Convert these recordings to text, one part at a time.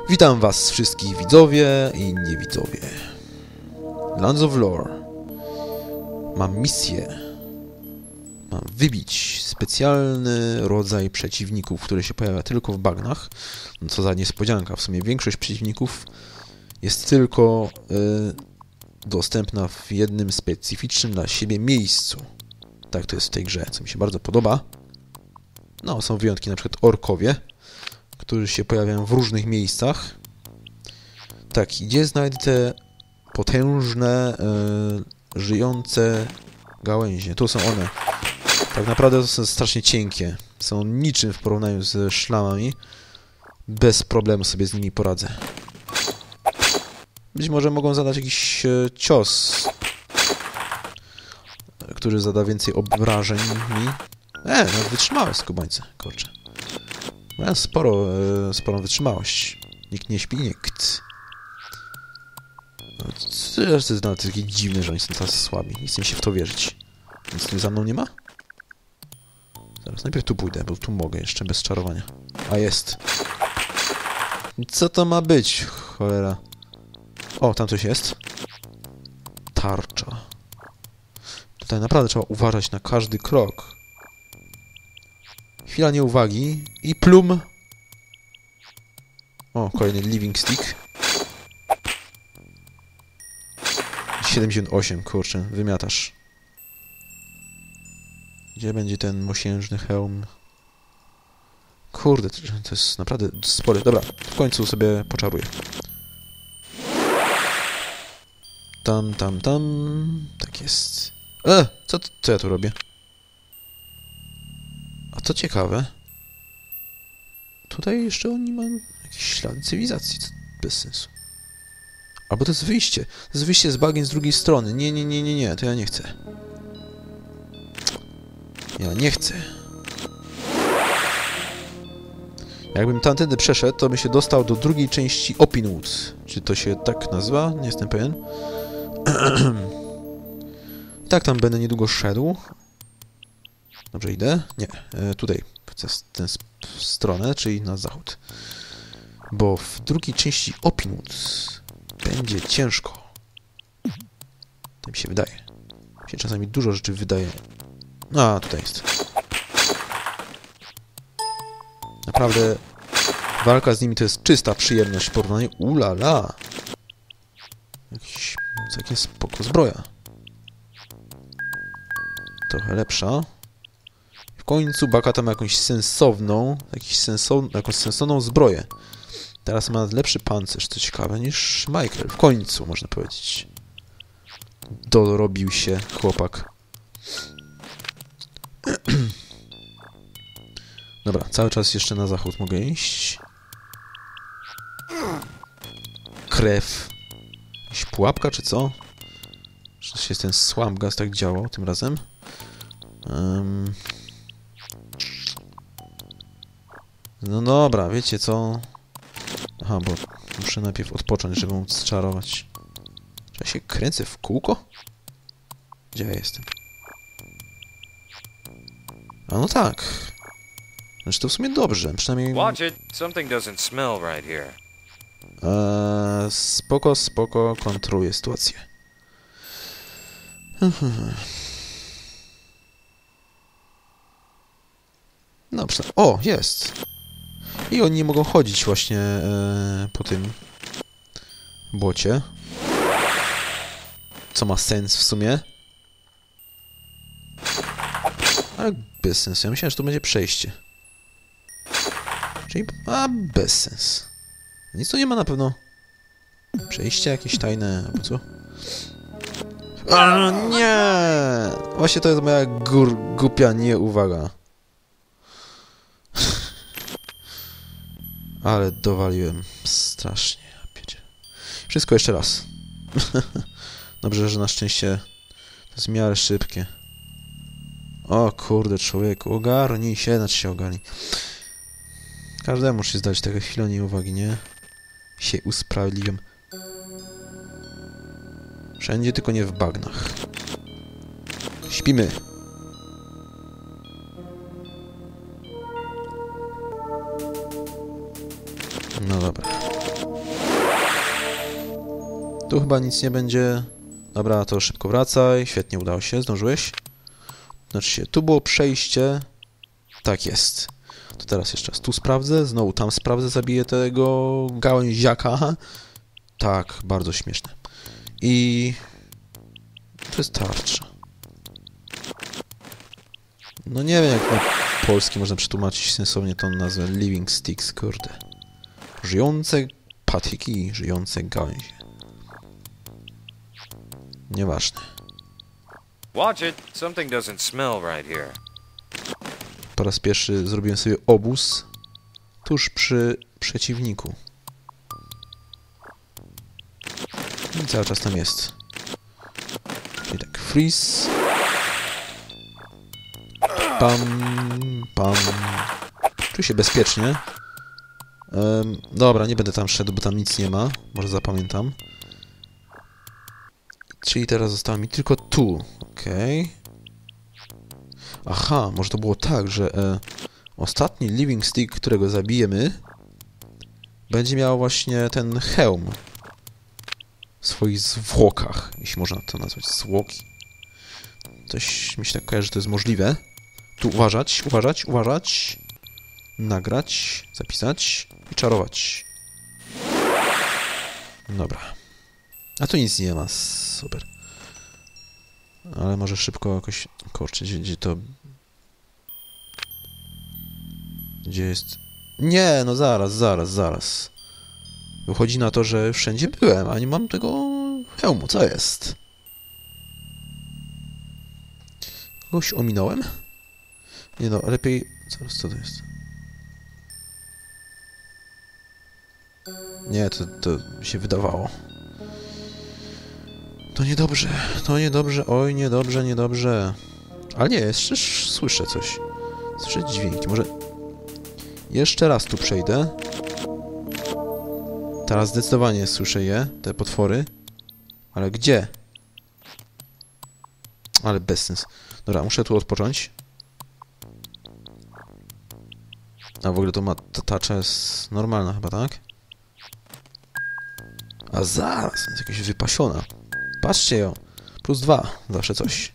Witam was wszystkich widzowie i niewidzowie. Lands of Lore. Mam misję. Mam wybić specjalny rodzaj przeciwników, który się pojawia tylko w bagnach. No co za niespodzianka, w sumie większość przeciwników jest tylko dostępna w jednym specyficznym dla siebie miejscu. Tak to jest w tej grze, co mi się bardzo podoba. No, są wyjątki, na przykład orkowie, którzy się pojawiają w różnych miejscach. Tak, gdzie znajdę te potężne, żyjące gałęzie? Tu są one. Tak naprawdę to są strasznie cienkie. Są niczym w porównaniu z szlamami. Bez problemu sobie z nimi poradzę. Być może mogą zadać jakiś cios, który zada więcej obrażeń mi. No wytrzymałe skubańce, kurczę. Mają sporą wytrzymałość. Nikt nie śpi, nikt. To jest nawet takie dziwne, że oni są tacy słabi. Nie chcę mi się w to wierzyć. Nic tu za mną nie ma? Zaraz, najpierw tu pójdę, bo tu mogę jeszcze bez czarowania. A jest. Co to ma być? Cholera. O, tam coś jest. Tarcza. Tutaj naprawdę trzeba uważać na każdy krok. Chwila nieuwagi i plum. O, kolejny living stick. 78, kurczę, wymiatasz. Gdzie będzie ten mosiężny hełm? Kurde, to jest naprawdę spory. Dobra, w końcu sobie poczaruję. Tam. Tak jest. Co ja tu robię? A co ciekawe, tutaj jeszcze oni mają jakieś ślady cywilizacji. Bez sensu. Albo to jest wyjście. To jest wyjście z bagien z drugiej strony. Nie, to ja nie chcę. Ja nie chcę. Jakbym tamtędy przeszedł, to bym się dostał do drugiej części Opinwood. Czy to się tak nazywa? Nie jestem pewien. Tak, tam będę niedługo szedł. Dobrze, idę? Nie. Tutaj. W tę stronę, czyli na zachód. Bo w drugiej części Opinwood będzie ciężko. To mi się wydaje. Mi się czasami dużo rzeczy wydaje. A, tutaj jest. Naprawdę walka z nimi to jest czysta przyjemność w porównaniu. Ulala! Jakiś całkiem spoko zbroja. Trochę lepsza. W końcu Baka ma jakąś sensowną zbroję. Teraz ma lepszy pancerz, co ciekawe, niż Michael. W końcu, można powiedzieć. Dorobił się chłopak. Dobra, cały czas jeszcze na zachód mogę iść. Krew. Jakaś pułapka, czy co? Czy się ten swamp gas tak działał tym razem? No dobra, wiecie co? Aha, bo muszę najpierw odpocząć, żeby móc czarować. Czy ja się kręcę w kółko? Gdzie ja jestem? A no tak. Znaczy to w sumie dobrze, przynajmniej... Watch it. Something doesn't smell right here. Spoko, kontroluję sytuację. No, o, jest! I oni nie mogą chodzić właśnie po tym błocie. Co ma sens w sumie. Ale bez sensu. Ja myślałem, że to będzie przejście. Czyli... bez sensu. Nic tu nie ma na pewno. Przejście jakieś tajne, albo co? Nie! Właśnie to jest moja głupia nieuwaga. Ale dowaliłem strasznie. Wszystko jeszcze raz. Dobrze, że na szczęście to jest w miarę szybkie. O kurde, człowieku, ogarnij się, znaczy się ogarnij. Każdemu musi zdać taka chwila nieuwagi, nie? Się usprawiedliwiam. Wszędzie, tylko nie w bagnach. Śpimy. No dobra. Tu chyba nic nie będzie. Dobra, to szybko wracaj. Świetnie, udało się. Zdążyłeś? Znaczy się, tu było przejście. Tak jest. To teraz jeszcze raz tu sprawdzę. Znowu tam sprawdzę. Zabiję tego gałęziaka. Tak, bardzo śmieszne. I... to jest tarcza. No nie wiem, jak na polski można przetłumaczyć sensownie tą nazwę. Living Sticks, kurde. Żyjące patyki, żyjące gałęzie. Nieważne. Watch it. Something doesn't smell right here. Po raz pierwszy zrobiłem sobie obóz tuż przy przeciwniku. I cały czas tam jest. Czyli tak, freeze. Pam. Czuję się bezpiecznie. Dobra, nie będę tam szedł, bo tam nic nie ma. Może zapamiętam. Czyli teraz zostało mi tylko tu. Okej. Aha, może to było tak, że ostatni Living Stick, którego zabijemy, będzie miał właśnie ten hełm w swoich zwłokach, jeśli można to nazwać zwłoki. Coś mi się tak kojarzy, że to jest możliwe. Tu uważać. Nagrać, zapisać i czarować. Dobra. A tu nic nie ma, super. Ale może szybko jakoś... Kurczę, gdzie to... Gdzie jest... Nie, no zaraz. Wychodzi na to, że wszędzie byłem, a nie mam tego hełmu. Co jest? Kogoś ominąłem? Nie no, lepiej... Zaraz, co to jest? Nie, to mi się wydawało. To niedobrze, oj, niedobrze. Ale nie, jeszcze słyszę coś. Słyszę dźwięki, może... Jeszcze raz tu przejdę. Teraz zdecydowanie słyszę je, te potwory. Ale gdzie? Ale bez sens. Dobra, muszę tu odpocząć. A w ogóle to ma... Ta tarcza jest normalna chyba, tak? A zaraz, jest jakaś wypasiona. Patrzcie ją. +2. Zawsze coś.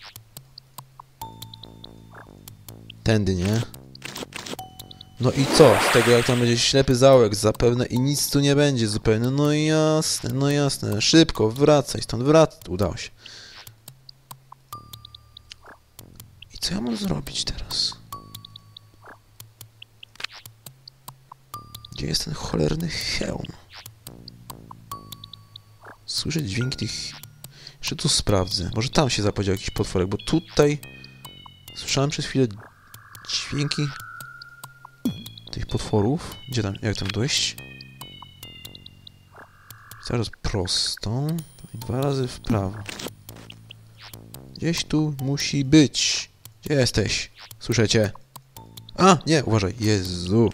Tędy, nie? No i co? Z tego jak tam będzie ślepy zaułek zapewne i nic tu nie będzie zupełnie. No jasne. Szybko, wracaj stąd, Udało się. I co ja mam zrobić teraz? Gdzie jest ten cholerny hełm? Słyszę dźwięki tych... Jeszcze tu sprawdzę. Może tam się zapowiedział jakiś potworek, bo tutaj... Słyszałem przez chwilę dźwięki... tych potworów. Gdzie tam? Jak tam dojść? Zaraz prosto. I 2 razy w prawo. Gdzieś tu musi być. Gdzie jesteś? Słyszycie? A! Nie! Uważaj! Jezu!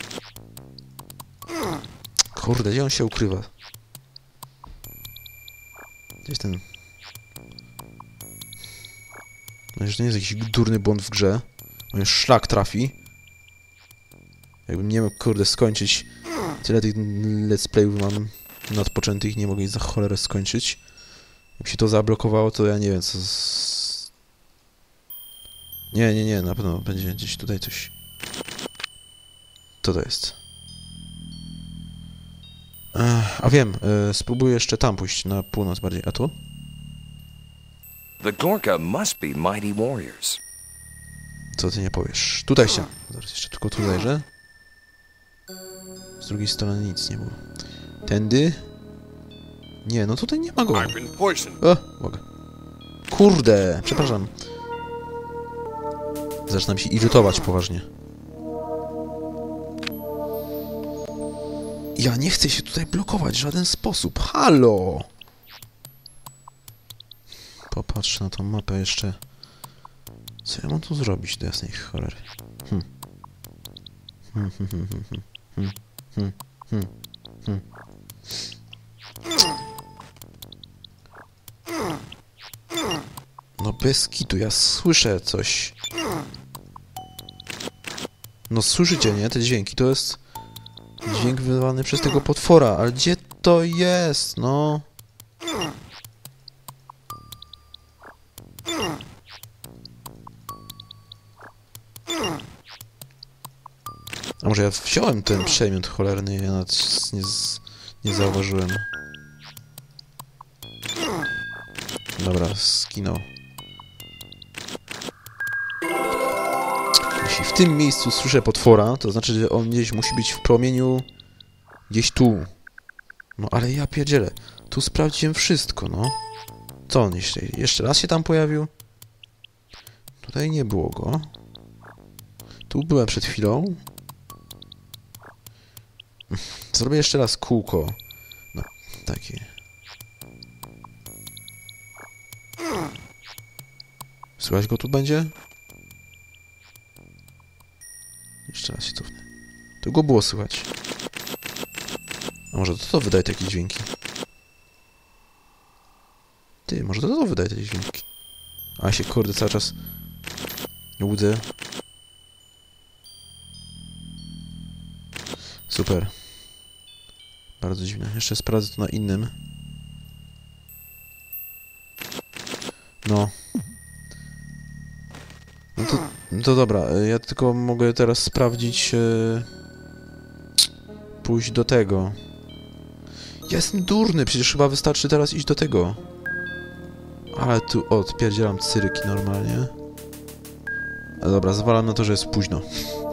Kurde, gdzie on się ukrywa? Gdzie jest ten... No, że to nie jest jakiś durny błąd w grze. On już szlak trafi. Jakbym nie mógł, kurde, skończyć. Tyle tych let's playów mam nadpoczętych i nie mogę ich za cholerę skończyć. Jak się to zablokowało, to ja nie wiem, co... Nie, na pewno będzie gdzieś tutaj coś... Co to jest? A wiem, spróbuję jeszcze tam pójść, na północ bardziej. A tu? The Gorka must be mighty warriors. Co ty nie powiesz? Tutaj się. Zaraz jeszcze tylko tu zajrzę. Z drugiej strony nic nie było. Tędy? Nie, no tutaj nie ma go. O, mogę. Kurde, przepraszam. Zaczynam się irytować poważnie. Ja nie chcę się tutaj blokować w żaden sposób. Halo! Popatrz na tą mapę jeszcze. Co ja mam tu zrobić do jasnej cholery? No bez kitu, ja słyszę coś. No słyszycie, nie? Te dźwięki to jest dźwięk wydawany przez tego potwora, ale gdzie to jest? No. A może ja wziąłem ten przedmiot cholerny, ja nawet nie zauważyłem. Dobra, skinął. Jeśli w tym miejscu słyszę potwora, to znaczy, że on gdzieś musi być w promieniu... Gdzieś tu. No ale ja pierdzielę. Tu sprawdziłem wszystko, no. Co on jeszcze raz się tam pojawił? Tutaj nie było go. Tu byłem przed chwilą. Zrobię jeszcze raz kółko. No, takie. Słychać go tu będzie? Jeszcze raz się cofnę. Tu go było słychać. A może to wydaje takie dźwięki? Ty, może to wydaje takie dźwięki? A się kurde cały czas łudzę. Super. Bardzo dziwne. Jeszcze sprawdzę to na innym. No. No to dobra. Ja tylko mogę teraz sprawdzić... pójść do tego. Ja jestem durny. Przecież chyba wystarczy teraz iść do tego. Ale tu odpierdzielam cyrki normalnie. A dobra, zwalam na to, że jest późno.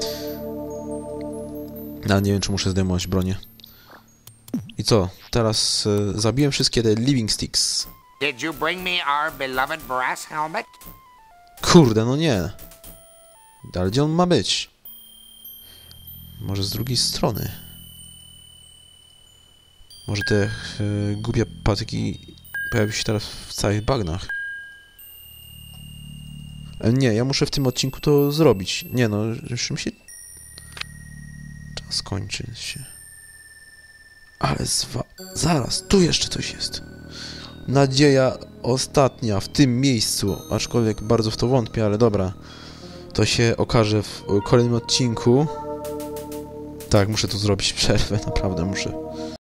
Ale nie wiem, czy muszę zdejmować bronię. I co? Teraz zabiłem wszystkie te living sticks. Did you bring me our beloved brass helmet? Kurde, no nie. Ale gdzie on ma być? Może z drugiej strony. Może te głupie patyki pojawią się teraz w całych bagnach. Nie, ja muszę w tym odcinku to zrobić. Nie no, już mi się... Czas kończy się. Ale zaraz, tu jeszcze coś jest. Nadzieja ostatnia w tym miejscu. Aczkolwiek bardzo w to wątpię, ale dobra. To się okaże w kolejnym odcinku. Tak, muszę tu zrobić przerwę, naprawdę muszę.